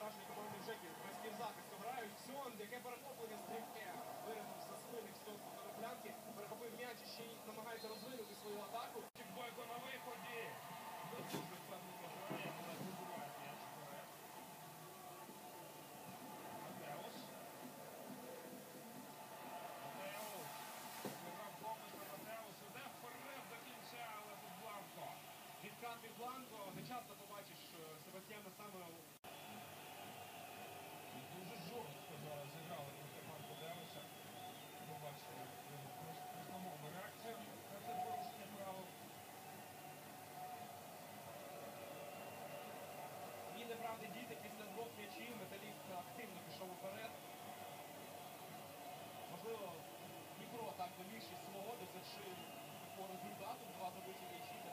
враження команди Джеків. Прості в захисту грають. Ксьон, яке перехоплення стрімке. Виринувся з спини Ксьон по переплянки. Перехопив м'яч і ще й намагається розвинути свою атаку. Бойко на виході. Дуже впевнено грає, але вибиває м'яч вперед. Матеус. Виграв Гомес на Матеус. Іде вперед до кінця, але тут Бланко. Відкат від Бланко. Не часто побачиш Себастьяна саме Дуже жорстко зараз зіграли проти Марко Девиса. Ви бачите, красномовна реакція на це порушення правил. І неправди діти після двох м'ячів. Металіст активно пішов уперед. Можливо, Дніпро так домігшись свого, досягши по результату, два забиті м'ячі.